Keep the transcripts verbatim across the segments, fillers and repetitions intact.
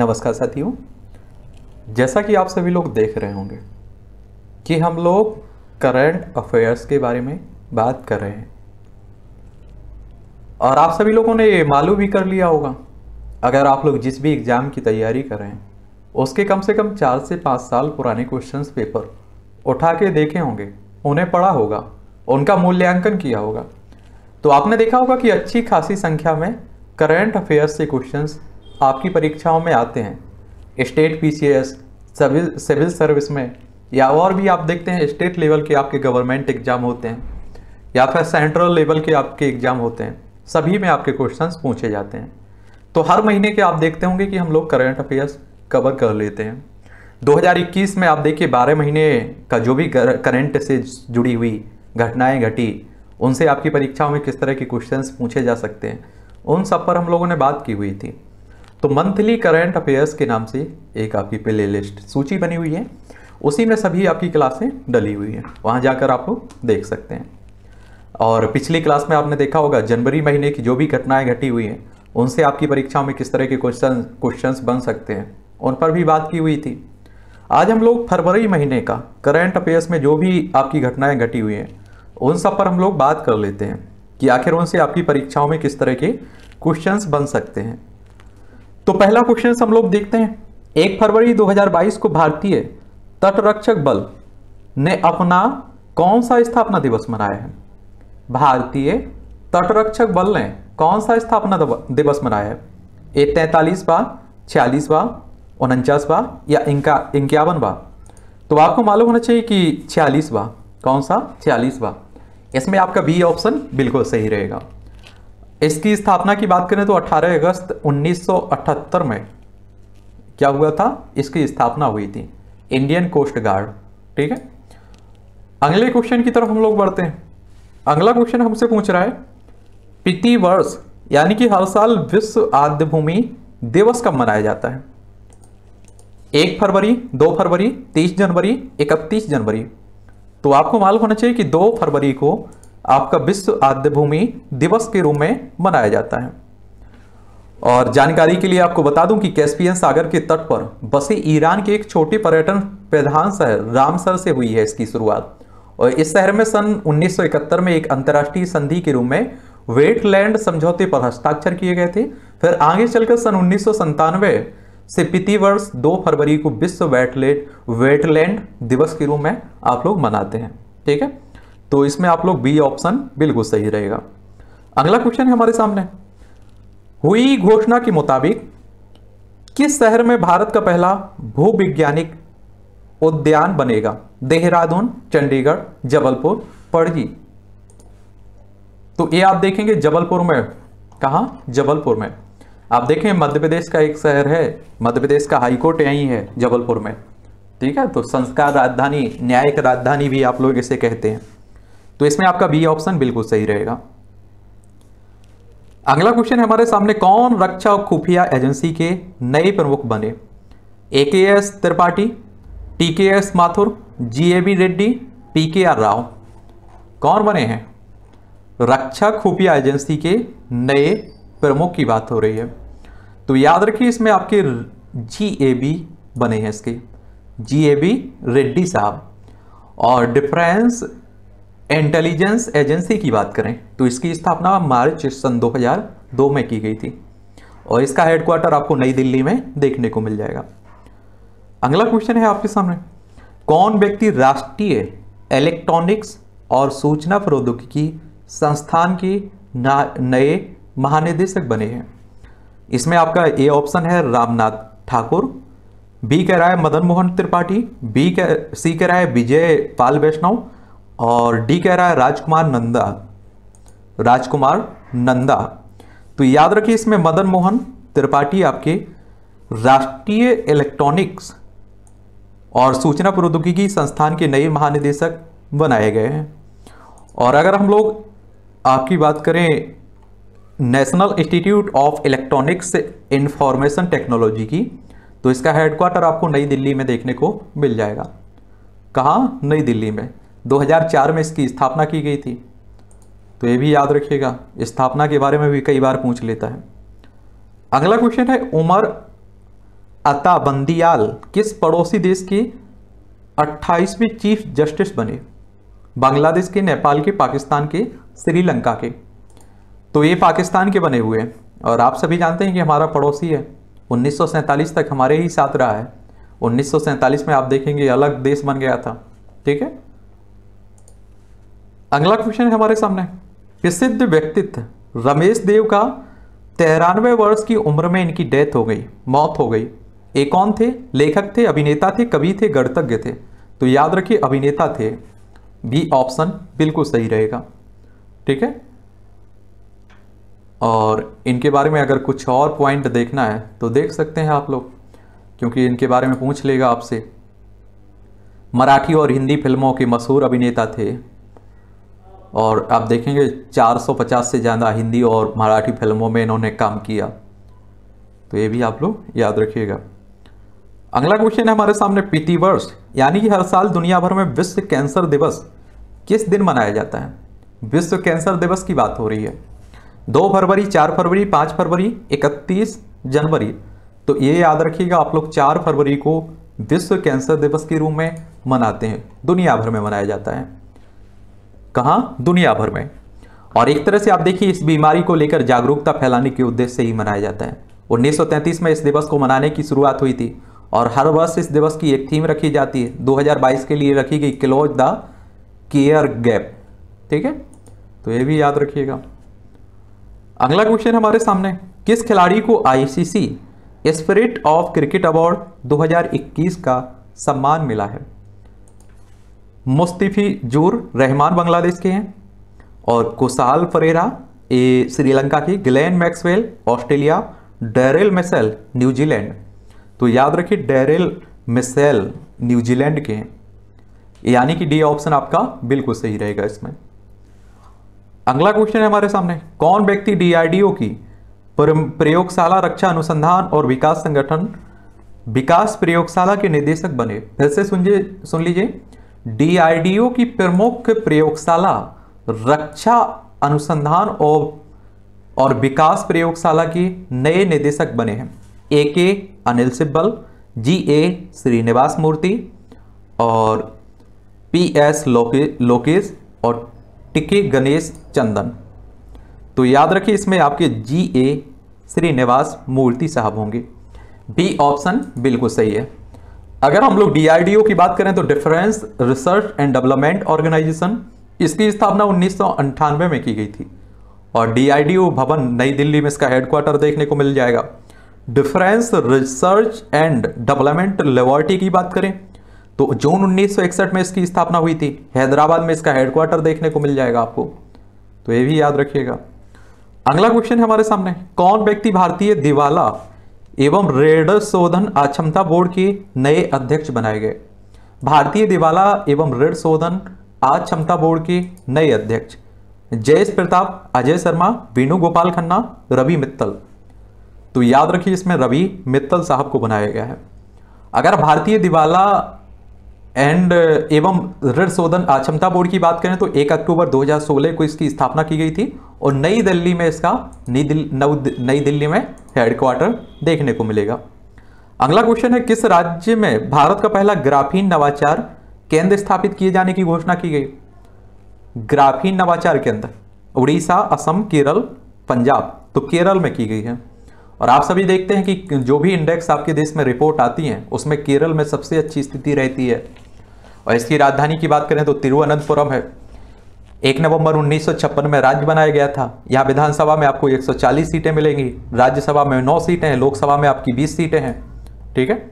नमस्कार साथियों, जैसा कि आप सभी लोग देख रहे होंगे कि हम लोग करंट अफेयर्स के बारे में बात कर रहे हैं और आप सभी लोगों ने ये मालूम भी कर लिया होगा। अगर आप लोग जिस भी एग्ज़ाम की तैयारी कर रहे हैं उसके कम से कम चार से पाँच साल पुराने क्वेश्चंस पेपर उठा के देखे होंगे, उन्हें पढ़ा होगा, उनका मूल्यांकन किया होगा, तो आपने देखा होगा कि अच्छी खासी संख्या में करंट अफेयर्स से क्वेश्चंस आपकी परीक्षाओं में आते हैं। State PCS, civil civil service में, या और भी आप देखते हैं स्टेट लेवल के आपके गवर्नमेंट एग्जाम होते हैं या फिर सेंट्रल लेवल के आपके एग्जाम होते हैं, सभी में आपके क्वेश्चंस पूछे जाते हैं। तो हर महीने के आप देखते होंगे कि हम लोग करंट अफेयर्स कवर कर लेते हैं। दो हज़ार इक्कीस में आप देखिए बारह महीने का जो भी करंट से जुड़ी हुई घटनाएं घटी, उनसे आपकी परीक्षाओं में किस तरह के क्वेश्चंस पूछे जा सकते हैं, उन सब पर हम लोगों ने बात की हुई थी। तो मंथली करंट अफेयर्स के नाम से एक आपकी प्ले लिस्ट सूची बनी हुई है, उसी में सभी आपकी क्लासें डली हुई हैं, वहाँ जाकर आप लोग देख सकते हैं। और पिछली क्लास में आपने देखा होगा जनवरी महीने की जो भी घटनाएं घटी हुई हैं उनसे आपकी परीक्षाओं में किस तरह के क्वेश्चन क्वेश्चंस बन सकते हैं, उन पर भी बात की हुई थी। आज हम लोग फरवरी महीने का करंट अफेयर्स में जो भी आपकी घटनाएं घटी हुई हैं उन सब पर हम लोग बात कर लेते हैं कि आखिर उनसे आपकी परीक्षाओं में किस तरह के क्वेश्चंस बन सकते हैं। तो पहला क्वेश्चन हम लोग देखते हैं। एक फरवरी दो हज़ार बाईस को भारतीय तटरक्षक बल ने अपना कौन सा स्थापना दिवस मनाया है? भारतीय तटरक्षक बल ने कौन सा स्थापना दिवस मनाया है? ए तैंतालीसवां, छियालीसवां, उनचासवां या इनका इक्यावनवां? तो आपको मालूम होना चाहिए कि छियालीसवां। कौन सा? छियालीसवां। इसमें आपका बी ऑप्शन बिल्कुल सही रहेगा। इसकी स्थापना की बात करें तो अठारह अगस्त उन्नीस सौ अठहत्तर में क्या हुआ था? इसकी स्थापना हुई थी, इंडियन कोस्ट गार्ड। ठीक है, अगले क्वेश्चन की तरफ हम लोग बढ़ते हैं। अगला क्वेश्चन हमसे पूछ रहा है प्रति वर्ष यानी कि हर साल विश्व आर्द्र भूमि दिवस कब मनाया जाता है? एक फरवरी, दो फरवरी, तीस जनवरी, इकतीस जनवरी? तो आपको मालूम होना चाहिए कि दो फरवरी को आपका विश्व आर्द्र भूमि दिवस के रूप में मनाया जाता है। और जानकारी के लिए आपको बता दूं कि कैस्पियन सागर के तट पर बसे ईरान के एक छोटे पर्यटन प्रधान शहर रामसर से हुई है इसकी शुरुआत। और इस शहर में सन उन्नीस सौ इकहत्तर में एक अंतर्राष्ट्रीय संधि के रूप में वेटलैंड समझौते पर हस्ताक्षर किए गए थे। फिर आगे चलकर सन उन्नीस सौ संतानवे से प्रति वर्ष दो फरवरी को विश्व वेटलैंड वेटलैंड दिवस के रूप में आप लोग मनाते हैं। ठीक है, तो इसमें आप लोग बी ऑप्शन बिल्कुल सही रहेगा। अगला क्वेश्चन है हमारे सामने। हुई घोषणा के मुताबिक किस शहर में भारत का पहला भूवैज्ञानिक उद्यान बनेगा? देहरादून, चंडीगढ़, जबलपुर, पणजी? तो ये आप देखेंगे जबलपुर में। कहां? जबलपुर में। आप देखें मध्य प्रदेश का एक शहर है, मध्य प्रदेश का हाईकोर्ट यही है जबलपुर में। ठीक है, तो संस्कार राजधानी, न्यायिक राजधानी भी आप लोग इसे कहते हैं। तो इसमें आपका बी ऑप्शन बिल्कुल सही रहेगा। अगला क्वेश्चन है हमारे सामने। कौन रक्षा और खुफिया एजेंसी के नए प्रमुख बने? A K S Tripathi, T K S Mathur, G A B Reddy, P K R Rao? कौन बने हैं? रक्षा खुफिया एजेंसी के नए प्रमुख की बात हो रही है। तो याद रखिए इसमें आपके जी ए बी बने हैं, इसके जी ए बी रेड्डी साहब। और डिफेंस इंटेलिजेंस एजेंसी की बात करें तो इसकी स्थापना मार्च सन दो हज़ार दो में की गई थी और इसका हेडक्वार्टर आपको नई दिल्ली में देखने को मिल जाएगा। अगला क्वेश्चन है आपके सामने। कौन व्यक्ति राष्ट्रीय इलेक्ट्रॉनिक्स और सूचना प्रौद्योगिकी संस्थान के नए महानिदेशक बने हैं? इसमें आपका ए ऑप्शन है रामनाथ ठाकुर, बी कह रहा है मदन मोहन त्रिपाठी, बी कह सी कह रहा है विजय पाल वैष्णव और डी कह रहा है राजकुमार नंदा राजकुमार नंदा। तो याद रखिए इसमें मदन मोहन त्रिपाठी आपके राष्ट्रीय इलेक्ट्रॉनिक्स और सूचना प्रौद्योगिकी संस्थान के नए महानिदेशक बनाए गए हैं। और अगर हम लोग आपकी बात करें national institute of electronics information technology की, तो इसका हेडक्वार्टर आपको नई दिल्ली में देखने को मिल जाएगा। कहाँ? नई दिल्ली में। दो हज़ार चार में इसकी स्थापना की गई थी। तो ये भी याद रखिएगा, स्थापना के बारे में भी कई बार पूछ लेता है। अगला क्वेश्चन है उमर अताबंदियाल किस पड़ोसी देश के अट्ठाईसवें चीफ जस्टिस बने? बांग्लादेश के, नेपाल के, पाकिस्तान के, श्रीलंका के। तो ये पाकिस्तान के बने हुए हैं और आप सभी जानते हैं कि हमारा पड़ोसी है। उन्नीस सौ सैंतालीस तक हमारे ही साथ रहा है। उन्नीस सौ सैंतालीस में आप देखेंगे अलग देश बन गया था। ठीक है, अगला क्वेश्चन है हमारे सामने। प्रसिद्ध व्यक्तित्व रमेश देव का तिरानवे वर्ष की उम्र में इनकी डेथ हो गई, मौत हो गई। ये कौन थे? लेखक थे, अभिनेता थे, कवि थे, गणितज्ञ थे? तो याद रखिए अभिनेता थे। बी ऑप्शन बिल्कुल सही रहेगा। ठीक है, और इनके बारे में अगर कुछ और पॉइंट देखना है तो देख सकते हैं आप लोग, क्योंकि इनके बारे में पूछ लेगा आपसे। मराठी और हिंदी फिल्मों के मशहूर अभिनेता थे और आप देखेंगे चार सौ पचास से ज़्यादा हिंदी और मराठी फिल्मों में इन्होंने काम किया। तो ये भी आप लोग याद रखिएगा। अगला क्वेश्चन है हमारे सामने। प्रतिवर्ष यानी कि हर साल दुनिया भर में विश्व कैंसर दिवस किस दिन मनाया जाता है? विश्व कैंसर दिवस की बात हो रही है। दो फरवरी, चार फरवरी, पाँच फरवरी, इकतीस जनवरी। तो ये याद रखिएगा आप लोग, चार फरवरी को विश्व कैंसर दिवस के रूप में मनाते हैं। दुनिया भर में मनाया जाता है। कहाँ? दुनिया भर में। और एक तरह से आप देखिए इस बीमारी को लेकर जागरूकता फैलाने के उद्देश्य से ही मनाया जाता है। उन्नीस सौ तैंतीस में इस दिवस को मनाने की शुरुआत हुई थी और हर वर्ष इस दिवस की एक थीम रखी जाती है। दो हज़ार बाईस के लिए रखी गई क्लोज द केयर गैप। ठीक है, तो ये भी याद रखिएगा। अगला क्वेश्चन हमारे सामने। किस खिलाड़ी को ICC spirit of cricket award दो हज़ार इक्कीस का सम्मान मिला है? मुस्तफिजुर रहमान बांग्लादेश के हैं और कुशाल परेरा ए श्रीलंका की, Glenn Maxwell Australia, Daryl Mitchell New Zealand. तो याद रखिए डैरेल मिशेल न्यूजीलैंड के हैं, यानी कि डी ऑप्शन आपका बिल्कुल सही रहेगा इसमें। अगला क्वेश्चन है हमारे सामने। कौन व्यक्ति डीआरडीओ की प्रयोगशाला रक्षा अनुसंधान और विकास संगठन विकास प्रयोगशाला के निदेशक बने? फिर से सुनिए, सुन लीजिए। डीआरडीओ की प्रमुख प्रयोगशाला रक्षा अनुसंधान और और विकास प्रयोगशाला के नए निदेशक बने हैं। ए के अनिल सिब्बल, जी ए श्रीनिवास मूर्ति और पी एस लोके लोकेश और टिके गणेश चंदन। तो याद रखिए इसमें आपके जी ए श्रीनिवास मूर्ति साहब होंगे। बी ऑप्शन बिल्कुल सही है। अगर हम लोग डीआरडीओ की बात करें तो defence research and development organisation, इसकी स्थापना उन्नीस सौ अंठानवे में की गई थी और डीआरडीओ भवन नई दिल्ली में इसका हेडक्वार्टर देखने को मिल जाएगा। Defence research and development laboratory की बात करें तो जून उन्नीस सौ इकसठ में इसकी स्थापना हुई थी। हैदराबाद में इसका हेडक्वार्टर देखने को मिल जाएगा आपको, तो ये भी याद रखिएगा। अगला क्वेश्चन है हमारे सामने। कौन व्यक्ति भारतीय दिवाला एवं ऋण शोधन अक्षमता बोर्ड के नए अध्यक्ष बनाए गए? भारतीय दिवाला एवं ऋण शोधन अक्षमता बोर्ड के नए अध्यक्ष जयेश प्रताप, अजय शर्मा, वेणुगोपाल खन्ना, रवि मित्तल। तो याद रखिए इसमें रवि मित्तल साहब को बनाया गया है। अगर भारतीय दिवाला एंड एवं ऋण शोधन अक्षमता बोर्ड की बात करें तो एक अक्टूबर दो हज़ार सोलह को इसकी स्थापना की गई थी और नई दिल्ली में इसका नई दिल्ली नई दिल्ली में हेडक्वार्टर देखने को मिलेगा। अगला क्वेश्चन है। किस राज्य में भारत का पहला ग्राफीन नवाचार केंद्र स्थापित किए जाने की घोषणा की गई? ग्राफीन नवाचार केंद्र उड़ीसा, असम, केरल, पंजाब। तो केरल में की गई है और आप सभी देखते हैं कि जो भी इंडेक्स आपके देश में रिपोर्ट आती हैं उसमें केरल में सबसे अच्छी स्थिति रहती है। और इसकी राजधानी की बात करें तो तिरुवनंतपुरम है। एक नवंबर उन्नीस सौ छप्पन में राज्य बनाया गया था। यहाँ विधानसभा में आपको एक सौ चालीस सीटें मिलेंगी, राज्यसभा में नौ सीटें हैं, लोकसभा में आपकी बीस सीटें हैं। ठीक है,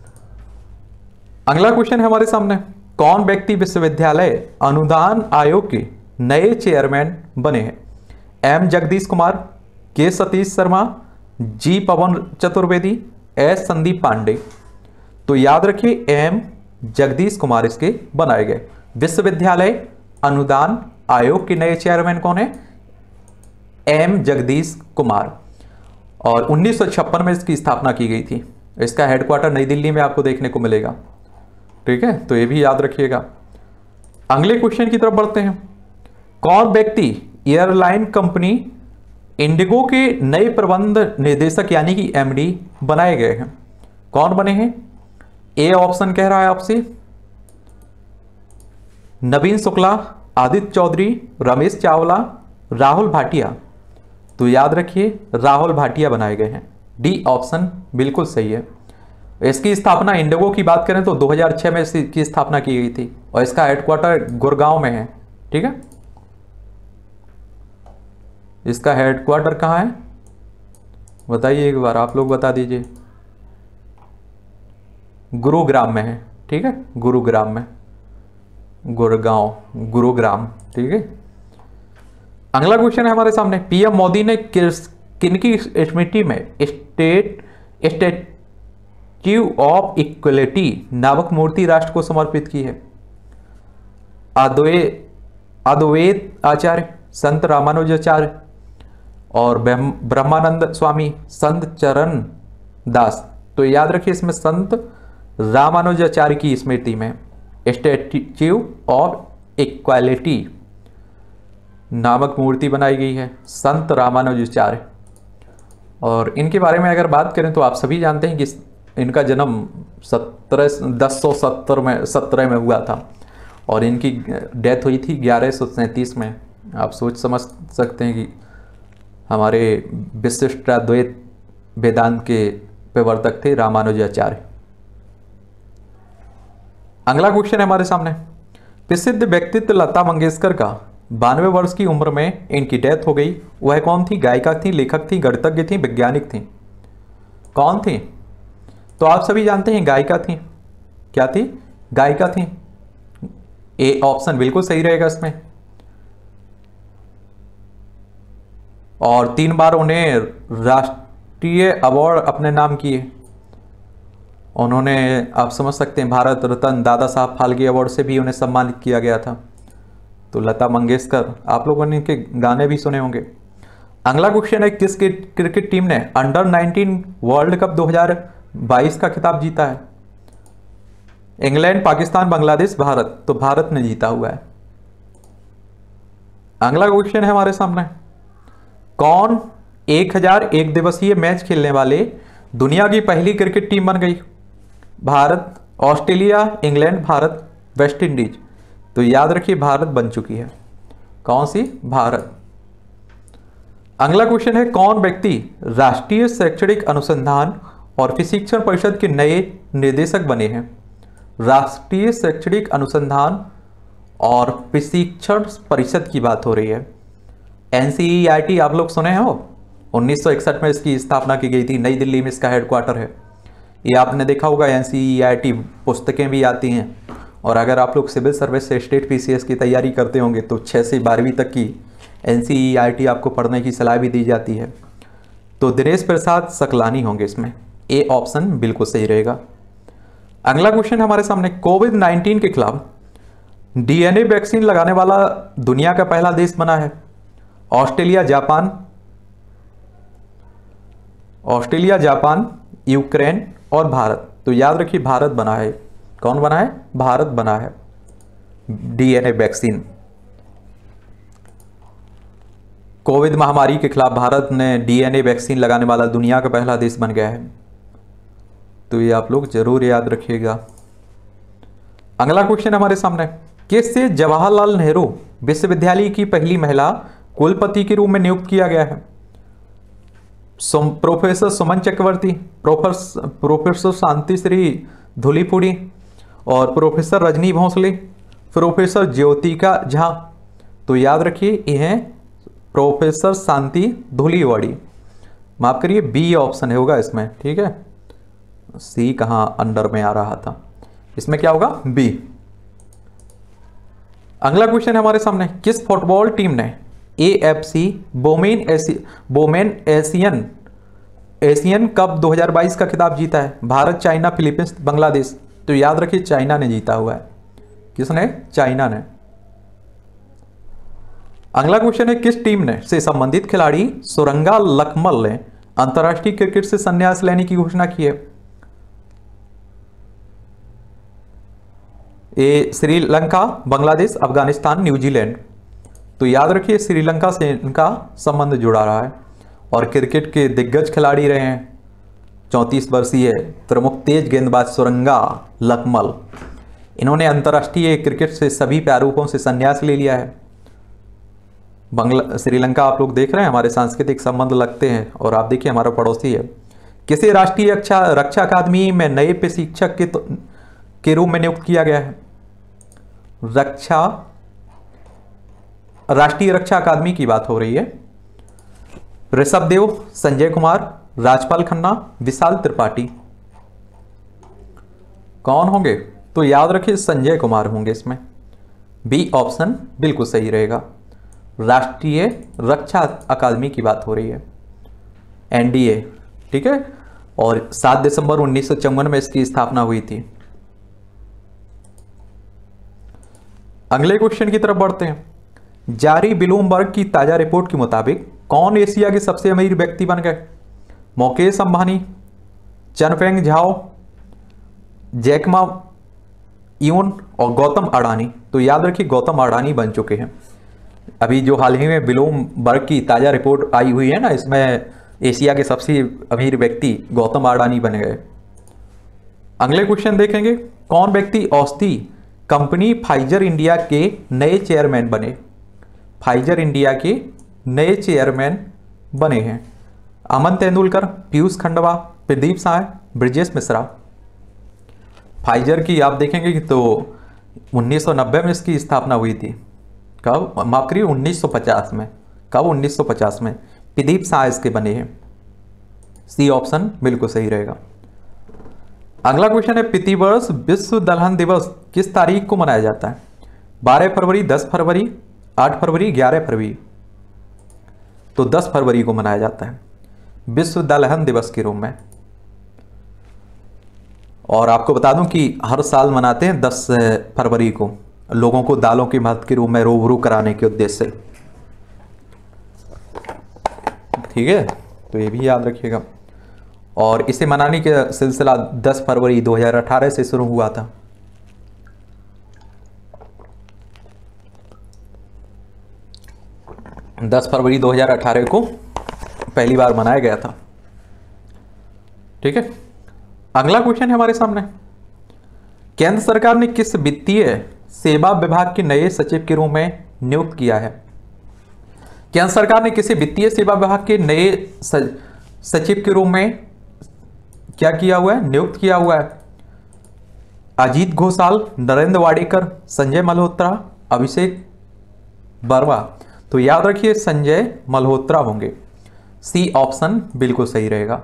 अगला क्वेश्चन है हमारे सामने। कौन व्यक्ति विश्वविद्यालय अनुदान आयोग के नए चेयरमैन बने हैं? M Jagdish Kumar, K Satish Sharma, G Pawan Chaturvedi, S Sandeep Pandey. तो याद रखिए एम जगदीश कुमार इसके बनाए गए। विश्वविद्यालय अनुदान आयोग के नए चेयरमैन कौन है? एम जगदीश कुमार और उन्नीस सौ छप्पन में इसकी स्थापना की गई थी। इसका हेडक्वार्टर नई दिल्ली में आपको देखने को मिलेगा। ठीक है, तो ये भी याद रखिएगा। अगले क्वेश्चन की तरफ बढ़ते हैं। कौन व्यक्ति एयरलाइन कंपनी इंडिगो के नए प्रबंध निदेशक यानी कि एमडी बनाए गए हैं? कौन बने हैं? ए ऑप्शन कह रहा है आपसे नवीन शुक्ला, आदित्य चौधरी, रमेश चावला, राहुल भाटिया। तो याद रखिए राहुल भाटिया बनाए गए हैं। डी ऑप्शन बिल्कुल सही है। इसकी स्थापना इंडिगो की बात करें तो दो हज़ार छह में इसकी स्थापना की गई थी और इसका हेडक्वार्टर गुड़गांव में है। ठीक है, इसका हेडक्वार्टर कहाँ है बताइए एक बार, आप लोग बता दीजिए। गुरुग्राम में है। ठीक है, गुरुग्राम में, गुड़गांव, गुरुग्राम। ठीक है, अगला क्वेश्चन है हमारे सामने, पीएम मोदी ने किस किनकी स्मृति में स्टेट स्टैच्यू ऑफ इक्वलिटी नामक मूर्ति राष्ट्र को समर्पित की है? अद्वैत अद्वैत आचार्य, संत रामानुजाचार्य और ब्रह्मानंद स्वामी, संत चरण दास। तो याद रखिए इसमें संत रामानुजाचार्य की स्मृति में स्टैच्यू ऑफ इक्वालिटी नामक मूर्ति बनाई गई है, संत रामानुजाचार्य। और इनके बारे में अगर बात करें तो आप सभी जानते हैं कि इनका जन्म सत्रह दस सौ सत्तर में सत्रह में हुआ था और इनकी डेथ हुई थी ग्यारह सौ सैंतीस में। आप सोच समझ सकते हैं कि हमारे विशिष्टाद्वैत वेदांत के प्रवर्तक थे रामानुजाचार्य। अगला क्वेश्चन है हमारे सामने, प्रसिद्ध व्यक्तित्व लता मंगेशकर का बानवे वर्ष की उम्र में इनकी डेथ हो गई, वह कौन थी? गायिका थी, लेखक थी, गणितज्ञ थी, वैज्ञानिक थी? कौन थी? तो आप सभी जानते हैं गायिका थी। क्या थी? गायिका थी। ए ऑप्शन बिल्कुल सही रहेगा इसमें। और तीन बार उन्हें राष्ट्रीय अवार्ड अपने नाम किए। उन्होंने, आप समझ सकते हैं, भारत रत्न, दादा साहब फाल्के अवार्ड से भी उन्हें सम्मानित किया गया था। तो लता मंगेशकर, आप लोगों ने इनके गाने भी सुने होंगे। अगला क्वेश्चन है, किस क्रिकेट टीम ने अंडर नाइनटीन वर्ल्ड कप दो हज़ार बाईस का खिताब जीता है? इंग्लैंड, पाकिस्तान, बांग्लादेश, भारत? तो भारत ने जीता हुआ है। अगला क्वेश्चन है हमारे सामने, कौन एक हजार एक दिवसीय मैच खेलने वाले दुनिया की पहली क्रिकेट टीम बन गई? Bharat, Australia, England, Bharat, West Indies? तो याद रखिए भारत बन चुकी है। कौन सी? भारत। अगला क्वेश्चन है, कौन व्यक्ति राष्ट्रीय शैक्षणिक अनुसंधान और प्रशिक्षण परिषद के नए निदेशक बने हैं? राष्ट्रीय शैक्षणिक अनुसंधान और प्रशिक्षण परिषद की बात हो रही है। एनसीईआरटी आप लोग सुने हो, उन्नीस सौ इकसठ में इसकी स्थापना की गई थी, नई दिल्ली में इसका हेडक्वार्टर है। ये आपने देखा होगा, एनसीईआरटी पुस्तकें भी आती हैं। और अगर आप लोग सिविल सर्विस से स्टेट पीसीएस की तैयारी करते होंगे तो छः से बारहवीं तक की एनसीईआरटी आपको पढ़ने की सलाह भी दी जाती है। तो दिनेश प्रसाद सकलानी होंगे इसमें। ए ऑप्शन बिल्कुल सही रहेगा। अगला क्वेश्चन हमारे सामने, कोविड नाइन्टीन के खिलाफ डीएनए वैक्सीन लगाने वाला दुनिया का पहला देश बना है? Australia, Japan, Australia, Japan, Ukraine और भारत? तो याद रखिए भारत बना है। कौन बना है? भारत बना है डीएनए वैक्सीन। कोविड महामारी के खिलाफ भारत ने डीएनए वैक्सीन लगाने वाला दुनिया का पहला देश बन गया है। तो ये आप लोग जरूर याद रखिएगा। अगला क्वेश्चन हमारे सामने, किससे जवाहरलाल नेहरू विश्वविद्यालय की पहली महिला कुलपति के रूप में नियुक्त किया गया है? Professor Suman Chakraborty, professor professor Shanti Shri Dhulipudi और प्रोफेसर रजनी भोसले, प्रोफेसर ज्योतिका झा? तो याद रखिए यह प्रोफेसर शांति धुलीवाड़ी, माफ करिए बी ऑप्शन होगा इसमें। ठीक है, सी कहां अंडर में आ रहा था, इसमें क्या होगा? बी। अगला क्वेश्चन हमारे सामने, किस फुटबॉल टीम ने AFC women AC women Asian Asian cup दो हज़ार बाईस का खिताब जीता है? Bharat, China, Philippines, Bangladesh? तो याद रखिए चाइना ने जीता हुआ है। किसने? चाइना ने। अगला क्वेश्चन है, किस टीम ने से संबंधित खिलाड़ी सुरंगा लकमल ने अंतर्राष्ट्रीय क्रिकेट से संन्यास लेने की घोषणा की है? ए श्रीलंका, बांग्लादेश, अफगानिस्तान, न्यूजीलैंड? तो याद रखिए श्रीलंका से इनका संबंध जुड़ा रहा है और क्रिकेट के दिग्गज खिलाड़ी रहे हैं चौंतीस वर्षीय प्रमुख तेज गेंदबाज सुरंगा लकमल, इन्होंने अंतर्राष्ट्रीय क्रिकेट से सभी प्रारूपों से संन्यास ले लिया है। बांग्ला श्रीलंका आप लोग देख रहे हैं, हमारे सांस्कृतिक संबंध लगते हैं, और आप देखिए हमारा पड़ोसी है। किसे राष्ट्रीय रक्षा रक्षा अकादमी में नए प्रशिक्षक के के रूप में नियुक्त किया गया है? रक्षा राष्ट्रीय रक्षा अकादमी की बात हो रही है। ऋषभ देव, संजय कुमार, राजपाल खन्ना, विशाल त्रिपाठी, कौन होंगे? तो याद रखिए संजय कुमार होंगे इसमें। बी ऑप्शन बिल्कुल सही रहेगा। राष्ट्रीय रक्षा अकादमी की बात हो रही है, एनडीए, ठीक है। और सात दिसंबर उन्नीस सौ चौवन में इसकी स्थापना हुई थी। अगले क्वेश्चन की तरफ बढ़ते हैं। जारी ब्लूमबर्ग की ताजा रिपोर्ट के मुताबिक कौन एशिया के सबसे अमीर व्यक्ति बन गए? Mukesh Ambani, Changpeng Zhao, Jack Ma Yun और गौतम अडानी। तो याद रखिए गौतम अडानी बन चुके हैं। अभी जो हाल ही में ब्लूमबर्ग की ताजा रिपोर्ट आई हुई है ना, इसमें एशिया के सबसे अमीर व्यक्ति गौतम अडानी बन गए। अगले क्वेश्चन देखेंगे। कौन व्यक्ति औषधि कंपनी फाइजर इंडिया के नए चेयरमैन बने? फाइजर इंडिया के नए चेयरमैन बने हैं अमन तेंदुलकर, पीयूष खंडवा, प्रदीप साय, ब्रजेश मिश्रा। फाइजर की आप देखेंगे कि तो उन्नीस सौ नब्बे में इसकी स्थापना हुई थी। कब? माफ करिए उन्नीस सौ पचास में। कब? उन्नीस सौ पचास में। प्रदीप साय इसके बने हैं। सी ऑप्शन बिल्कुल सही रहेगा। अगला क्वेश्चन है, प्रतिवर्ष विश्व दलहन दिवस किस तारीख को मनाया जाता है? बारह फरवरी, दस फरवरी, आठ फरवरी, ग्यारह फरवरी। तो दस फरवरी को मनाया जाता है विश्व दलहन दिवस के रूप में। और आपको बता दूं कि हर साल मनाते हैं दस फरवरी को, लोगों को दालों के महत्व के रूप में रूबरू कराने के उद्देश्य से। ठीक है, तो ये भी याद रखिएगा। और इसे मनाने का सिलसिला दस फरवरी दो हज़ार अठारह से शुरू हुआ था। दस फरवरी दो हज़ार अठारह को पहली बार मनाया गया था। ठीक है, अगला क्वेश्चन है हमारे सामने। केंद्र सरकार ने किस वित्तीय सेवा विभाग के नए सचिव के रूप में नियुक्त किया है? केंद्र सरकार ने किसी वित्तीय सेवा विभाग के नए सचिव के रूप में क्या किया हुआ है? नियुक्त किया हुआ है अजीत घोषाल, नरेंद्र वाडेकर, संजय मल्होत्रा, अभिषेक वर्मा। तो याद रखिए संजय मल्होत्रा होंगे। सी ऑप्शन बिल्कुल सही रहेगा।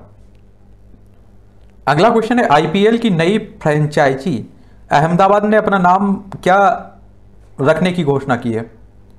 अगला क्वेश्चन है, आईपीएल की नई फ्रेंचाइजी अहमदाबाद ने अपना नाम क्या रखने की घोषणा की है?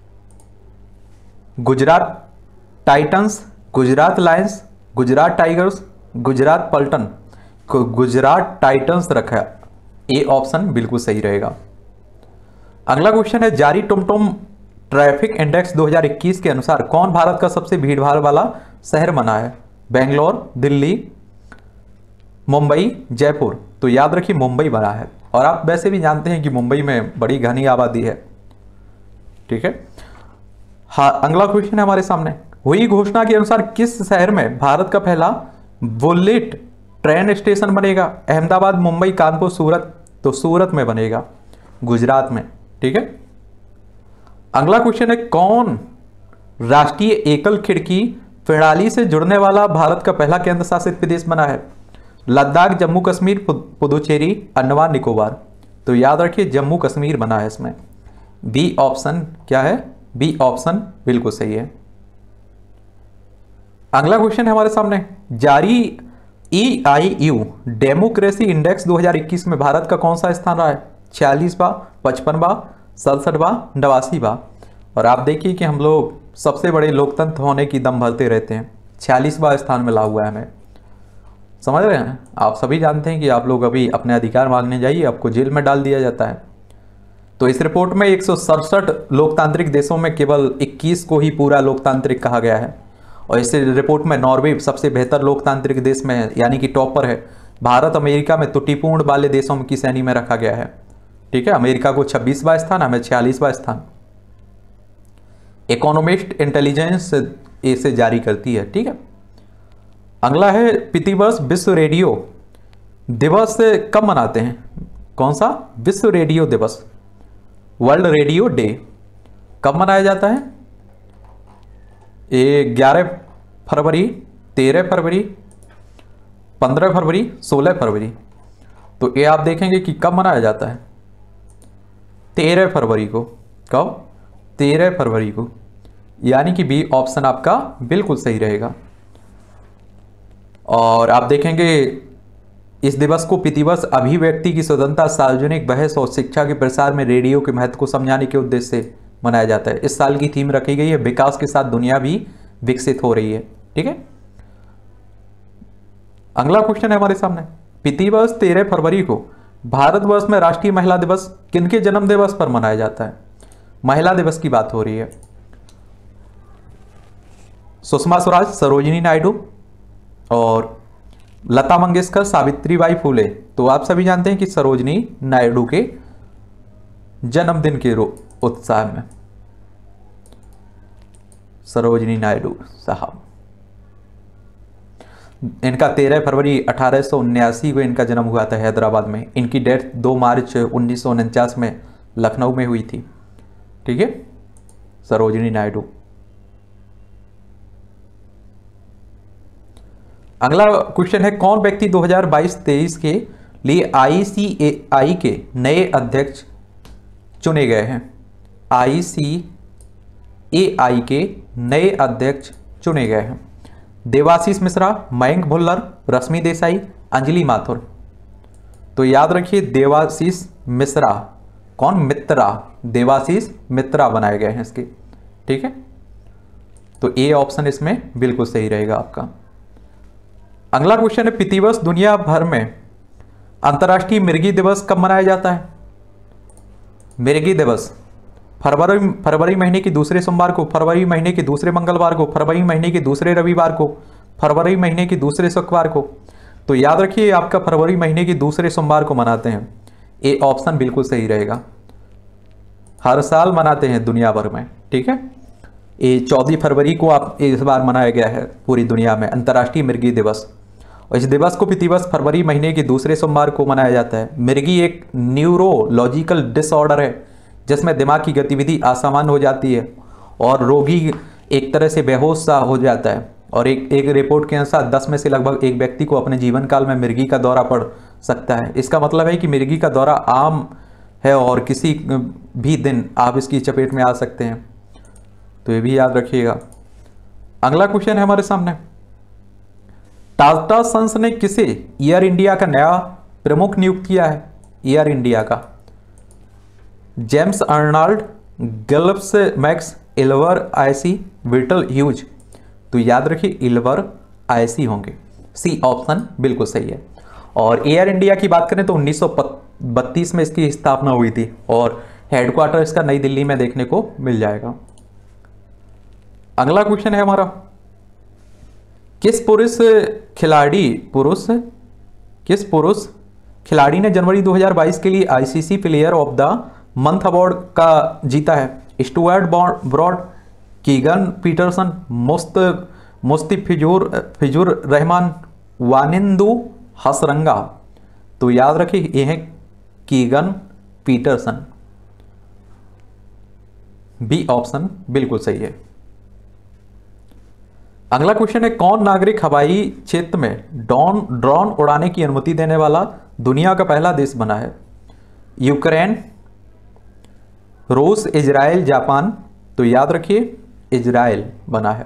Gujarat Titans, Gujarat Lions, Gujarat Tigers, Gujarat Paltan. Gujarat Titans रखा। ए ऑप्शन बिल्कुल सही रहेगा। अगला क्वेश्चन है, जारी टुमटुम ट्रैफिक इंडेक्स दो हज़ार इक्कीस के अनुसार कौन भारत का सबसे भीड़भाड़ वाला शहर बना है? बेंगलोर, दिल्ली, मुंबई, जयपुर। तो याद रखिए मुंबई बना है। और आप वैसे भी जानते हैं कि मुंबई में बड़ी घनी आबादी है। ठीक है, हाँ। अगला क्वेश्चन है हमारे सामने, हुई घोषणा के अनुसार किस शहर में भारत का पहला बुलेट ट्रेन स्टेशन बनेगा? अहमदाबाद, मुंबई, कानपुर, सूरत। तो सूरत में बनेगा, गुजरात में। ठीक है, अगला क्वेश्चन है, कौन राष्ट्रीय एकल खिड़की प्रणाली से जुड़ने वाला भारत का पहला केंद्र शासित प्रदेश बना है? लद्दाख, जम्मू कश्मीर, पुदुचेरी, अंडमान निकोबार। तो याद रखिए जम्मू कश्मीर बना है इसमें। बी ऑप्शन क्या है? बी ऑप्शन बिल्कुल सही है। अगला क्वेश्चन है हमारे सामने, जारी E I U democracy index दो हज़ार इक्कीस में भारत का कौन सा स्थान रहा है? छियालीसवां, पचपनवा, सड़सठवां, नवासीवा। और आप देखिए कि हम लोग सबसे बड़े लोकतंत्र होने की दम भरते रहते हैं। छियालीसवां स्थान मिला हुआ है हमें। समझ रहे हैं? आप सभी जानते हैं कि आप लोग अभी अपने अधिकार मांगने जाइए, आपको जेल में डाल दिया जाता है। तो इस रिपोर्ट में एक सौ सड़सठ लोकतांत्रिक देशों में केवल इक्कीस को ही पूरा लोकतांत्रिक कहा गया है। और इस रिपोर्ट में नॉर्वे सबसे बेहतर लोकतांत्रिक देश में है, यानी कि टॉप पर है। भारत अमेरिका में त्रुटिपूर्ण वाले देशों की श्रेणी में रखा गया है। ठीक है, अमेरिका को छब्बीसवां स्थान, हमें छियालीसवां स्थान। इकोनॉमिस्ट इंटेलिजेंस इसे जारी करती है। ठीक है, अगला है प्रतिवर्ष विश्व रेडियो दिवस कब मनाते हैं? कौन सा? विश्व रेडियो दिवस, वर्ल्ड रेडियो डे कब मनाया जाता है? ये ग्यारह फरवरी, तेरह फरवरी, पंद्रह फरवरी, सोलह फरवरी। तो ये आप देखेंगे कि कब मनाया जाता है, तेरह फरवरी को। कब? तेरह फरवरी को, यानी कि बी ऑप्शन आपका बिल्कुल सही रहेगा। और आप देखेंगे इस दिवस को प्रतिवर्ष अभिव्यक्ति की स्वतंत्रता, सार्वजनिक बहस और शिक्षा के प्रसार में रेडियो के महत्व को समझाने के उद्देश्य से मनाया जाता है। इस साल की थीम रखी गई है विकास के साथ दुनिया भी विकसित हो रही है। ठीक है, अगला क्वेश्चन है हमारे सामने, प्रतिवर्ष तेरह फरवरी को भारतवर्ष में राष्ट्रीय महिला दिवस किनके जन्म दिवस पर मनाया जाता है? महिला दिवस की बात हो रही है। सुषमा स्वराज, सरोजिनी नायडू और लता मंगेशकर, सावित्रीबाई फुले। तो आप सभी जानते हैं कि सरोजिनी नायडू के जन्मदिन के उत्साह में सरोजिनी नायडू साहब, इनका तेरह फरवरी अठारह सौ उन्यासी को इनका जन्म हुआ था हैदराबाद में। इनकी डेथ दो मार्च उन्नीस सौ उनचास में लखनऊ में हुई थी। ठीक है, सरोजिनी नायडू। अगला क्वेश्चन है, कौन व्यक्ति दो हज़ार बाईस तेईस के लिए आई सी ए आई के नए अध्यक्ष चुने गए हैं? आई सी ए आई के नए अध्यक्ष चुने गए हैं। देवाशीष मिश्रा, मयंक भुल्लर, रश्मि देसाई, अंजलि माथुर। तो याद रखिए देवाशीष मिश्रा, कौन? मित्रा, देवाशीष मित्रा बनाए गए हैं इसके। ठीक है, तो ए ऑप्शन इसमें बिल्कुल सही रहेगा आपका। अगला क्वेश्चन है, प्रतिवर्ष दुनिया भर में अंतर्राष्ट्रीय मिर्गी दिवस कब मनाया जाता है? मिर्गी दिवस फरवरी फरवरी महीने के दूसरे सोमवार को, फरवरी महीने के दूसरे मंगलवार को, फरवरी महीने के दूसरे रविवार को, फरवरी महीने के दूसरे शुक्रवार को। तो याद रखिए आपका फरवरी महीने के दूसरे सोमवार को मनाते हैं। ए ऑप्शन बिल्कुल सही रहेगा, हर साल मनाते हैं दुनिया भर में। ठीक है, ये चौदह फरवरी को आप इस बार मनाया गया है पूरी दुनिया में अंतर्राष्ट्रीय मिर्गी दिवस। और इस दिवस को प्रतिवर्ष फरवरी महीने के दूसरे सोमवार को मनाया जाता है। मिर्गी एक न्यूरोलॉजिकल डिसऑर्डर है जिसमें दिमाग की गतिविधि असामान्य हो जाती है और रोगी एक तरह से बेहोश सा हो जाता है। और एक एक रिपोर्ट के अनुसार दस में से लगभग एक व्यक्ति को अपने जीवन काल में मिर्गी का दौरा पड़ सकता है। इसका मतलब है कि मिर्गी का दौरा आम है और किसी भी दिन आप इसकी चपेट में आ सकते हैं, तो ये भी याद रखिएगा। अगला क्वेश्चन है हमारे सामने, टाटा सन्स ने किसे एयर इंडिया का नया प्रमुख नियुक्त किया है? एयर इंडिया का जेम्स अर्नाल्ड, गिल्ब्स मैक्स, इल्वर आईसी, विटल ह्यूज। तो याद रखिए इल्वर आईसी होंगे। सी ऑप्शन बिल्कुल सही है। और एयर इंडिया की बात करें तो उन्नीस सौ बत्तीस में इसकी स्थापना हुई थी और हेडक्वार्टर इसका नई दिल्ली में देखने को मिल जाएगा। अगला क्वेश्चन है हमारा, किस पुरुष खिलाड़ी पुरुष किस पुरुष खिलाड़ी ने जनवरी दो हज़ार बाईस के लिए ICC player of the month award का जीता है? स्टुअर्ट ब्रॉड, कीगन पीटरसन, मुस्त मुस्तिफिजुर फिजुर रहमान, वानिंदु हसरंगा। तो याद रखिए ये है कीगन पीटरसन। बी ऑप्शन बिल्कुल सही है। अगला क्वेश्चन है, कौन नागरिक हवाई क्षेत्र में ड्रोन ड्रोन उड़ाने की अनुमति देने वाला दुनिया का पहला देश बना है? यूक्रेन, रूस, इजराइल, जापान। तो याद रखिए इजराइल बना है।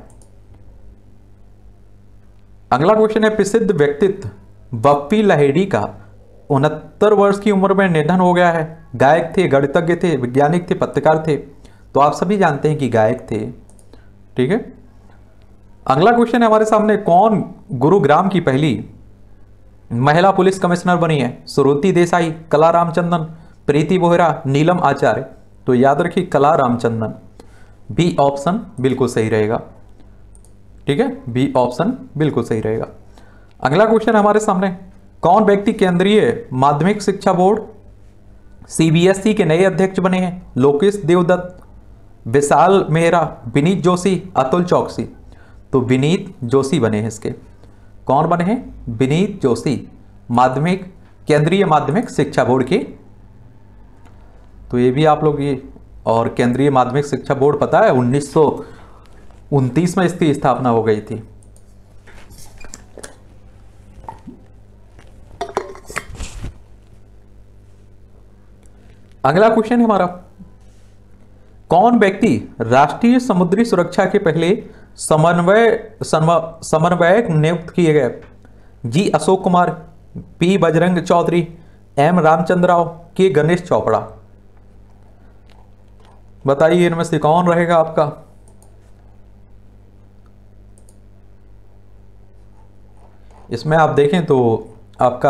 अगला क्वेश्चन है, प्रसिद्ध व्यक्तित्व बप्पी लहेरी का उनहत्तर वर्ष की उम्र में निधन हो गया है। गायक थे, गणितज्ञ थे, वैज्ञानिक थे, पत्रकार थे। तो आप सभी जानते हैं कि गायक थे। ठीक है, अगला क्वेश्चन है हमारे सामने, कौन गुरुग्राम की पहली महिला पुलिस कमिश्नर बनी है? सुरुचि देसाई, कला रामचंद्रन, प्रीति बोहरा, नीलम आचार्य। तो याद रखिए कला रामचंद्रन। बी ऑप्शन बिल्कुल सही रहेगा। ठीक है, बी ऑप्शन बिल्कुल सही रहेगा। अगला क्वेश्चन हमारे सामने, कौन व्यक्ति केंद्रीय माध्यमिक शिक्षा बोर्ड सीबीएसई के नए अध्यक्ष बने हैं? लोकेश देवदत्त, विशाल मेहरा, विनीत जोशी, अतुल चौकसी। तो विनीत जोशी बने हैं इसके। कौन बने हैं? विनीत जोशी, माध्यमिक केंद्रीय माध्यमिक शिक्षा बोर्ड के। तो ये भी आप लोग ये, और केंद्रीय माध्यमिक शिक्षा बोर्ड पता है उन्नीस सौ उनतीस में इसकी स्थापना हो गई थी। अगला क्वेश्चन है हमारा, कौन व्यक्ति राष्ट्रीय समुद्री सुरक्षा के पहले समन्वय समन्वयक नियुक्त किए गए? G Ashok Kumar, P Bajrang Chaudhary, M Ramachandra Rao, K Ganesh Chopra. बताइए इनमें से कौन रहेगा आपका? इसमें आप देखें तो आपका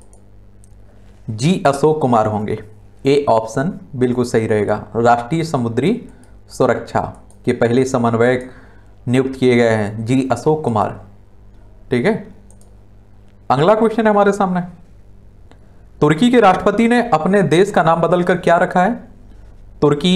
जी अशोक कुमार होंगे। ए ऑप्शन बिल्कुल सही रहेगा। राष्ट्रीय समुद्री सुरक्षा के पहले समन्वयक नियुक्त किए गए हैं जी अशोक कुमार। ठीक है, अगला क्वेश्चन है हमारे सामने, तुर्की के राष्ट्रपति ने अपने देश का नाम बदलकर क्या रखा है? तुर्की,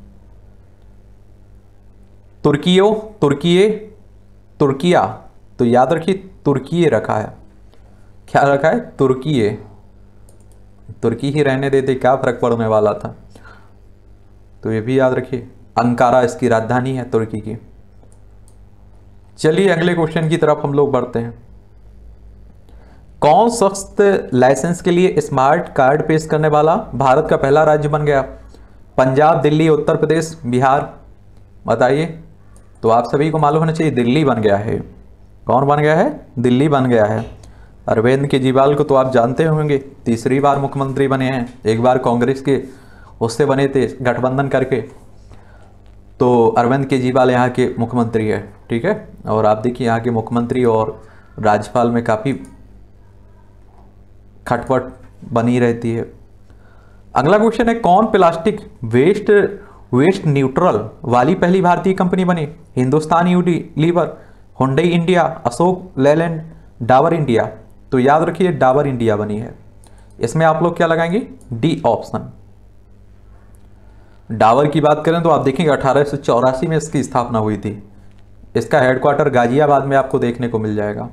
तुर्कियो, तुर्किये, तुर्किया। तो याद रखिए तुर्किये रखा है। क्या रखा है? तुर्किये। तुर्की ही रहने देते, क्या फर्क पड़ने वाला था। तो ये भी याद रखिए, अंकारा इसकी राजधानी है तुर्की की। चलिए अगले क्वेश्चन की तरफ हम लोग बढ़ते हैं। कौन शख्स लाइसेंस के लिए स्मार्ट कार्ड पेश करने वाला भारत का पहला राज्य बन गया? पंजाब, दिल्ली, उत्तर प्रदेश, बिहार। बताइए। तो आप सभी को मालूम होना चाहिए दिल्ली बन गया है। कौन बन गया है? दिल्ली बन गया है। अरविंद केजरीवाल को तो आप जानते होंगे, तीसरी बार मुख्यमंत्री बने हैं। एक बार कांग्रेस के उससे बने थे गठबंधन करके, तो अरविंद केजरीवाल यहाँ के मुख्यमंत्री है। ठीक है, और आप देखिए यहाँ के मुख्यमंत्री और राज्यपाल में काफ़ी खटपट बनी रहती है। अगला क्वेश्चन है, कौन प्लास्टिक वेस्ट वेस्ट न्यूट्रल वाली पहली भारतीय कंपनी बनी? Hindustan Unilever, Hyundai India, Ashok Leyland, Dabur India. तो याद रखिए डाबर इंडिया बनी है। इसमें आप लोग क्या लगाएंगे? D option. डाबर की बात करें तो आप देखेंगे अठारह सौ चौरासी में इसकी स्थापना हुई थी। इसका हेडक्वार्टर गाजियाबाद में आपको देखने को मिल जाएगा।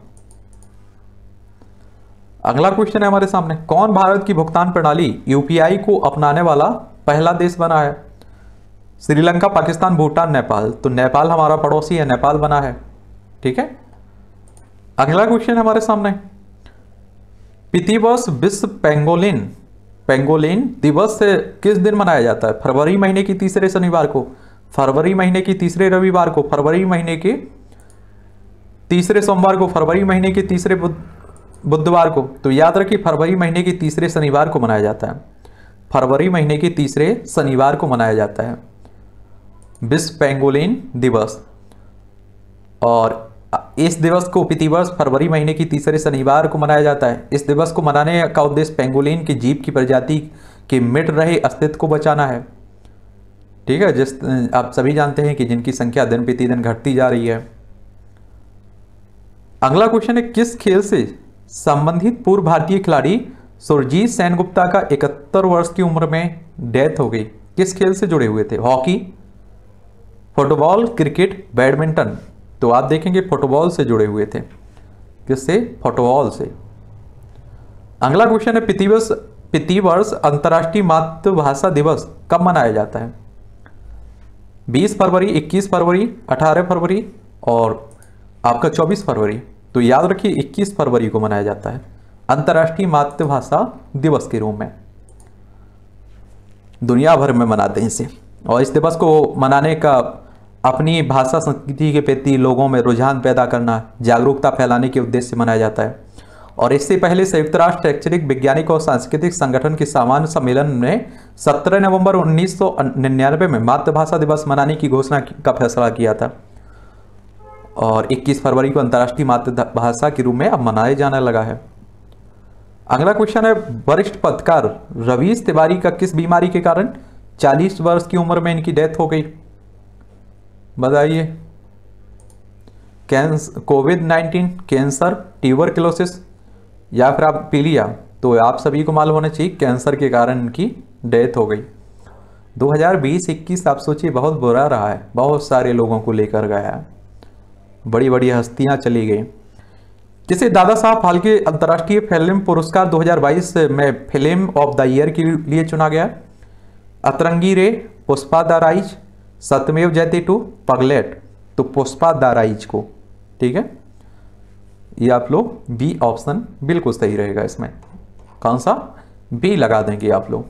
अगला क्वेश्चन है हमारे सामने, कौन भारत की भुगतान प्रणाली यूपीआई को अपनाने वाला पहला देश बना है? श्रीलंका, पाकिस्तान, भूटान, नेपाल। तो नेपाल हमारा पड़ोसी है, नेपाल बना है। ठीक है, अगला क्वेश्चन हमारे सामने, प्रतिवर्ष विश्व पेंगोलिन पेंगोलिन दिवस से किस दिन मनाया जाता है? फरवरी महीने की तीसरे शनिवार को, फरवरी महीने की तीसरे रविवार को, फरवरी महीने के तीसरे सोमवार को, फरवरी महीने के तीसरे बुधवार को। तो याद रखिए फरवरी महीने के तीसरे शनिवार को मनाया जाता है। फरवरी महीने के तीसरे शनिवार को मनाया जाता है विश्व पेंगोलिन दिवस। और इस दिवस को प्रतिवर्ष फरवरी महीने की तीसरे शनिवार को मनाया जाता है। इस दिवस को मनाने का उद्देश्य पेंगोलिन की जीव की प्रजाति के मिट रहे अस्तित्व को बचाना है। ठीक है, जिस आप सभी जानते हैं कि जिनकी संख्या दिन प्रतिदिन घटती जा रही है। अगला क्वेश्चन है, किस खेल से संबंधित पूर्व भारतीय खिलाड़ी सुरजीत सेनगुप्ता का इकहत्तर वर्ष की उम्र में डेथ हो गई? किस खेल से जुड़े हुए थे? Hockey, football, cricket, badminton. तो आप देखेंगे फुटबॉल से जुड़े हुए थे। किससे? फुटबॉल से। अगला क्वेश्चन है, प्रतिवर्ष प्रतिवर्ष अंतर्राष्ट्रीय मातृभाषा दिवस कब मनाया जाता है? बीस फरवरी, इक्कीस फरवरी, अठारह फरवरी और आपका चौबीस फरवरी। तो याद रखिए इक्कीस फरवरी को मनाया जाता है अंतर्राष्ट्रीय मातृभाषा दिवस के रूप में। दुनिया भर में मनाते हैं इसे, और इस दिवस को मनाने का अपनी भाषा संस्कृति के प्रति लोगों में रुझान पैदा करना, जागरूकता फैलाने के उद्देश्य से मनाया जाता है। और इससे पहले संयुक्त राष्ट्र शैक्षणिक, वैज्ञानिक और सांस्कृतिक संगठन के सामान्य सम्मेलन ने सत्रह नवंबर उन्नीस सौ निन्यानवे में मातृभाषा दिवस मनाने की घोषणा का फैसला किया था। और इक्कीस फरवरी को अंतर्राष्ट्रीय मातृभाषा के रूप में अब मनाया जाने लगा है। अगला क्वेश्चन है, वरिष्ठ पत्रकार रवीश तिवारी का किस बीमारी के कारण चालीस वर्ष की उम्र में इनकी डेथ हो गई? बताइए। Cancer, covid nineteen, cancer, tuberculosis या फिर आप पीलिया। तो आप सभी को मालूम होना चाहिए कैंसर के कारण इनकी डेथ हो गई। दो हज़ार बीस इक्कीस आप सोचिए बहुत बुरा रहा है, बहुत सारे लोगों को लेकर गया है, बड़ी बड़ी हस्तियां चली गई। किसे दादा साहब फाल्के अंतर्राष्ट्रीय फिल्म पुरस्कार दो हज़ार बाईस में फिल्म ऑफ द ईयर के लिए चुना गया? अतरंगी रे, पुष्पा द राइज, सत्यमेव जयते टू, पगलेट। तो पुष्पा द राइज को, ठीक है, ये आप लोग बी ऑप्शन बिल्कुल सही रहेगा। इसमें कौन सा? बी लगा देंगे आप लोग।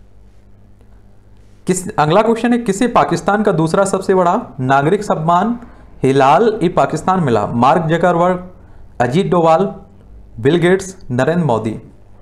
किस अगला क्वेश्चन है, किसे पाकिस्तान का दूसरा सबसे बड़ा नागरिक सम्मान हिलाल ई पाकिस्तान मिला? Mark Zuckerberg, Ajit Doval, Bill Gates, Narendra Modi.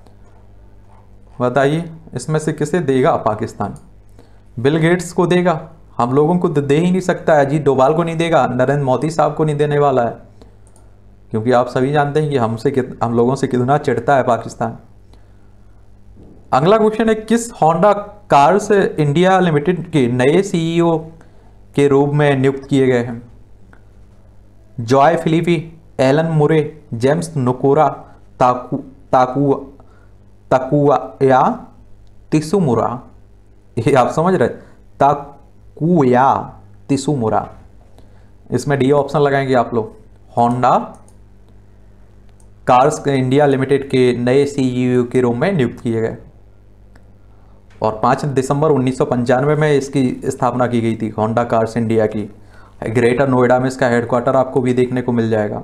बताइए इसमें से किसे देगा पाकिस्तान? बिल गेट्स को देगा, हम लोगों को दे ही नहीं सकता है। अजीत डोवाल को नहीं देगा, नरेंद्र मोदी साहब को नहीं देने वाला है, क्योंकि आप सभी जानते हैं कि हमसे हम लोगों से कितना चिढ़ता है पाकिस्तान। अगला क्वेश्चन है, किस होंडा कार्स इंडिया लिमिटेड के नए सीईओ के रूप में नियुक्त किए गए हैं? जॉय फिलिपी, एलन मुरे, जेम्स नुकोरा, ताकू ताकू ताकुआ या तिसुमुरा। ये आप समझ रहे, ताकुया तिसुमुरा। इसमें डी ऑप्शन लगाएंगे आप लोग। होंडा कार्स इंडिया लिमिटेड के नए सीईओ के रूप में नियुक्त किए गए और पाँच दिसंबर उन्नीस सौ पंचानवे में इसकी स्थापना की गई थी होंडा कार्स इंडिया की। ग्रेटर नोएडा में इसका हेडक्वार्टर आपको भी देखने को मिल जाएगा।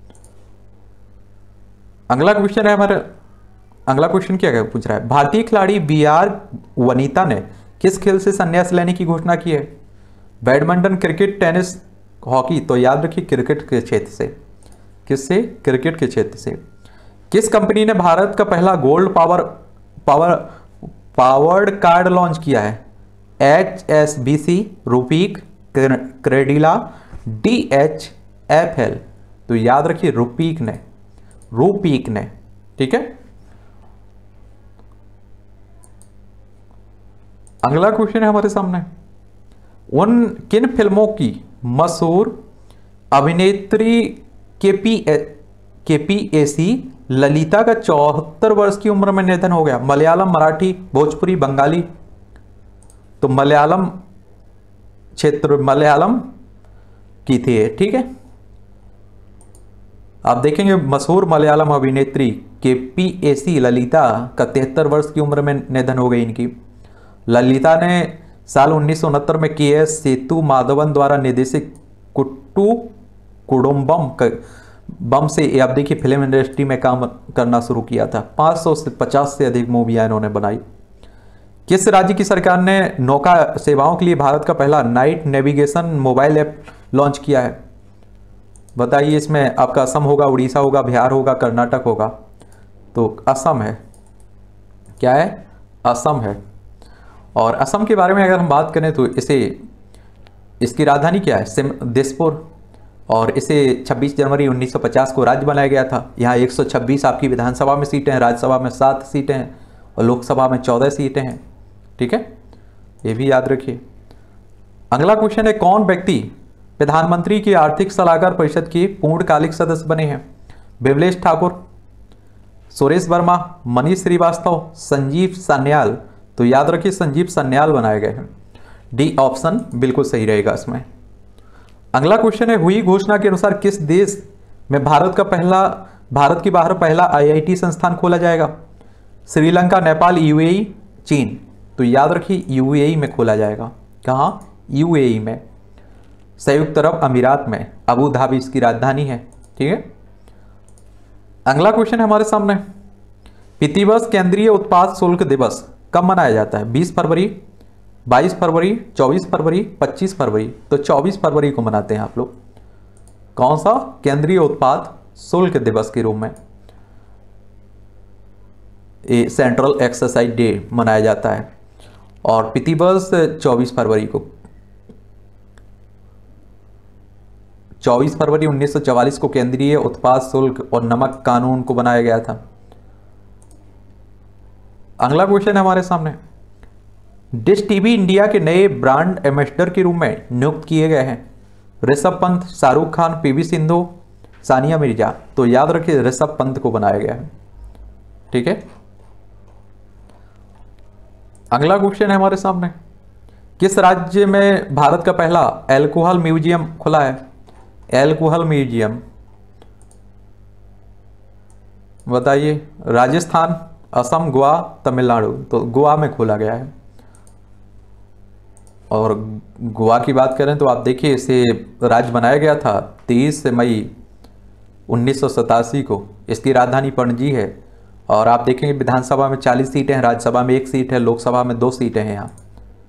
अगला क्वेश्चन है हमारे अगला क्वेश्चन क्या क्या पूछ रहा है, भारतीय खिलाड़ी बी आर वनीता ने किस खेल से संन्यास लेने की घोषणा की है? Badminton, cricket, tennis, hockey. तो याद रखिए क्रिकेट के क्षेत्र से। किससे? क्रिकेट के क्षेत्र से। किस कंपनी ने भारत का पहला gold power power powered card launch किया है? एच एस बी सी, रूपीक, Credila, D H F L. तो याद रखिए रूपीक ने रूपीक ने ठीक है। अगला क्वेश्चन है हमारे सामने, उन किन फिल्मों की मशहूर अभिनेत्री केपी केपीएसी ललिता का चौहत्तर वर्ष की उम्र में निधन हो गया? मलयालम, मराठी, भोजपुरी, बंगाली। तो मलयालम क्षेत्र मलयालम की थी, ठीक है। आप देखेंगे मशहूर मलयालम अभिनेत्री केपीएसी ललिता का तिहत्तर वर्ष की उम्र में निधन हो गई इनकी। ललिता ने साल उन्नीस सौ उनहत्तर में के एस सेतु माधवन द्वारा निर्देशित कुट्टू कुडुम्बम बम से आप देखिए फिल्म इंडस्ट्री में काम करना शुरू किया था। पाँच सौ से पचास से अधिक मूवियां इन्होंने बनाई। किस राज्य की सरकार ने नौका सेवाओं के लिए भारत का पहला night navigation mobile app launch किया है? बताइए, इसमें आपका असम होगा, उड़ीसा होगा, बिहार होगा, कर्नाटक होगा। तो असम है। क्या है? असम है। और असम के बारे में अगर हम बात करें तो इसे इसकी राजधानी क्या है? सिम दिसपुर। और इसे छब्बीस जनवरी उन्नीस सौ पचास को राज्य बनाया गया था। यहाँ एक सौ छब्बीस आपकी विधानसभा में सीटें हैं, राज्यसभा में सात सीटें हैं और लोकसभा में चौदह सीटें हैं, ठीक है, ये भी याद रखिए। अगला क्वेश्चन है, कौन व्यक्ति प्रधानमंत्री की आर्थिक सलाहकार परिषद के पूर्णकालिक सदस्य बने हैं? बिमलेश ठाकुर, सुरेश वर्मा, मनीष श्रीवास्तव, संजीव सान्याल। तो याद रखिए संजीव सान्याल बनाए गए हैं। डी ऑप्शन बिल्कुल सही रहेगा इसमें। अगला क्वेश्चन है, हुई घोषणा के अनुसार किस देश में भारत का पहला भारत के बाहर पहला आईआईटी संस्थान खोला जाएगा? श्रीलंका, नेपाल, यूएई, चीन। तो याद रखिए यूएई में खोला जाएगा। कहाँ? यूएई में, संयुक्त अरब अमीरात में, अबू धाबी इसकी राजधानी है, ठीक है। अगला क्वेश्चन है हमारे सामने, प्रतिवर्ष केंद्रीय उत्पाद शुल्क दिवस कब मनाया जाता है? बीस फरवरी, बाईस फरवरी, चौबीस फरवरी, पच्चीस फरवरी। तो चौबीस फरवरी को मनाते हैं आप लोग। कौन सा? केंद्रीय उत्पाद शुल्क दिवस के रूप में ये सेंट्रल एक्सरसाइज डे मनाया जाता है और प्रतिवर्ष चौबीस फरवरी को चौबीस फरवरी उन्नीस सौ चौवालीस को केंद्रीय उत्पाद शुल्क और नमक कानून को बनाया गया था। अगला क्वेश्चन है हमारे सामने, डिश टीवी इंडिया के नए ब्रांड एम्बेसडर के रूप में नियुक्त किए गए हैं? ऋषभ पंत, शाहरुख खान, पीवी सिंधु, सानिया मिर्जा। तो याद रखिए ऋषभ पंत को बनाया गया है, ठीक है। अगला क्वेश्चन है हमारे सामने, किस राज्य में भारत का पहला अल्कोहल म्यूजियम खुला है? अल्कोहल म्यूजियम बताइए। राजस्थान, असम, गोवा, तमिलनाडु। तो गोवा में खोला गया है। और गोवा की बात करें तो आप देखिए इसे राज्य बनाया गया था तेईस मई उन्नीस सौ सतासी को। इसकी राजधानी पणजी है। और आप देखेंगे विधानसभा में चालीस सीटें हैं, राज्यसभा में एक सीट है, लोकसभा में दो सीटें हैं यहाँ।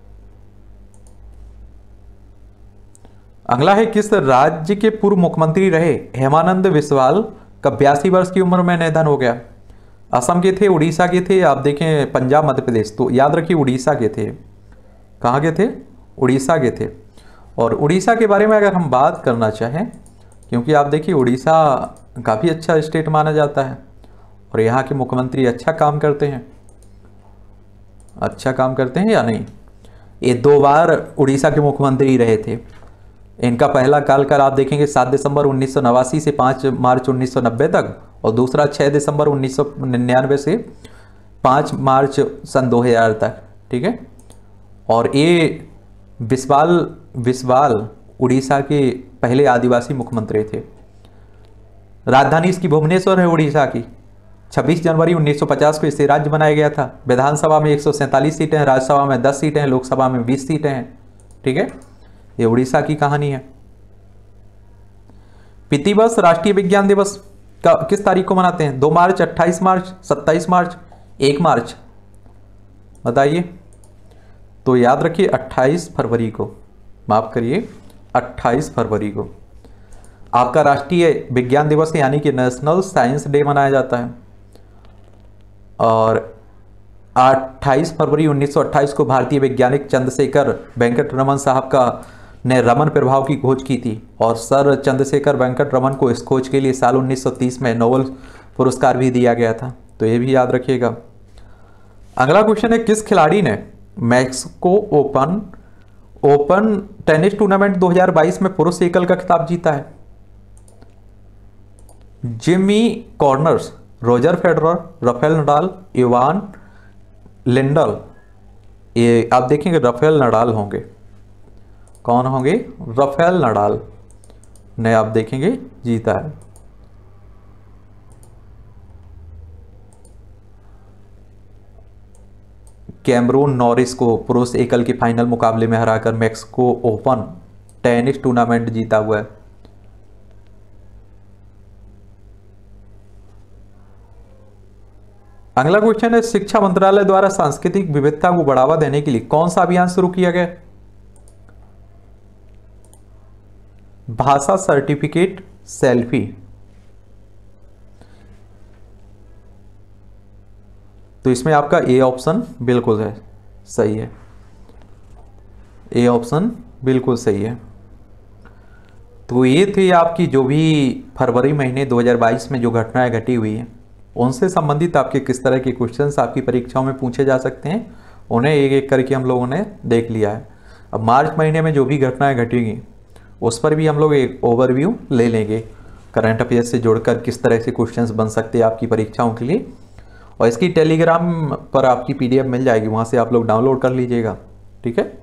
अगला है, किस राज्य के पूर्व मुख्यमंत्री रहे हेमानंद बिस्वाल का बयासी वर्ष की उम्र में निधन हो गया? असम के थे, उड़ीसा के थे, आप देखें पंजाब, मध्य प्रदेश। तो याद रखिए उड़ीसा के थे। कहाँ के थे? उड़ीसा के थे। और उड़ीसा के बारे में अगर हम बात करना चाहें, क्योंकि आप देखिए उड़ीसा काफ़ी अच्छा स्टेट माना जाता है और यहाँ के मुख्यमंत्री अच्छा काम करते हैं। अच्छा काम करते हैं या नहीं? ये दो बार उड़ीसा के मुख्यमंत्री रहे थे। इनका पहला कार्यकाल आप देखेंगे सात दिसंबर उन्नीस सौ नवासी से पाँच मार्च उन्नीस सौ नब्बे तक, और दूसरा छः दिसंबर उन्नीस सौ निन्यानवे से पाँच मार्च सन दो हज़ार तक। ठीक है। और ये बिस्वाल बिस्वाल उड़ीसा के पहले आदिवासी मुख्यमंत्री थे। राजधानी इसकी भुवनेश्वर है उड़ीसा की। छब्बीस जनवरी उन्नीस सौ पचास को इसे राज्य बनाया गया था। विधानसभा में एक सौ सैंतालीस सीटें हैं, राज्यसभा में दस सीटें हैं, लोकसभा में बीस सीटें हैं। ठीक है, ये उड़ीसा की कहानी है। पितृवर्ष राष्ट्रीय विज्ञान दिवस का किस तारीख को मनाते हैं? दो मार्च, अट्ठाईस मार्च, सत्ताईस मार्च, एक मार्च? बताइए। तो याद रखिए अट्ठाईस फरवरी को, माफ करिए अट्ठाईस फरवरी को आपका राष्ट्रीय विज्ञान दिवस यानी कि नेशनल साइंस डे मनाया जाता है। और अट्ठाईस फरवरी उन्नीस सौ अट्ठाईस को भारतीय वैज्ञानिक चंद्रशेखर वेंकट रमन साहब का ने रमन प्रभाव की खोज की थी। और सर चंद्रशेखर वेंकट रमन को इस खोज के लिए साल उन्नीस सौ तीस में नोबेल पुरस्कार भी दिया गया था। तो ये भी याद रखिएगा। अगला क्वेश्चन है, किस खिलाड़ी ने Mexico open open tennis tournament दो हज़ार बाईस में पुरुष एकल का खिताब जीता है? Jimmy Connors, Roger Federer, Rafael Nadal, Ivan Lendl. ये आप देखेंगे राफेल नडाल होंगे। कौन होंगे? राफेल नडाल ने आप देखेंगे जीता है। कैमरून नॉरिस को पुरुष एकल के फाइनल मुकाबले में हराकर मैक्सिको ओपन टेनिस टूर्नामेंट जीता हुआ है। अगला क्वेश्चन है, शिक्षा मंत्रालय द्वारा सांस्कृतिक विविधता को बढ़ावा देने के लिए कौन सा अभियान शुरू किया गया? भाषा सर्टिफिकेट सेल्फी। तो इसमें आपका ए ऑप्शन बिल्कुल है, सही है। ए ऑप्शन बिल्कुल सही है। तो ये थी आपकी जो भी फरवरी महीने दो हज़ार बाईस में जो घटनाएं घटी हुई हैं, उनसे संबंधित आपके किस तरह के क्वेश्चंस आपकी परीक्षाओं में पूछे जा सकते हैं, उन्हें एक एक करके हम लोगों ने देख लिया है। अब मार्च महीने में जो भी घटनाएं घटेंगी उस पर भी हम लोग एक ओवरव्यू ले लेंगे, करंट अफेयर्स से जोड़कर किस तरह से क्वेश्चंस बन सकते हैं आपकी परीक्षाओं के लिए। और इसकी टेलीग्राम पर आपकी पीडीएफ मिल जाएगी, वहाँ से आप लोग डाउनलोड कर लीजिएगा। ठीक है।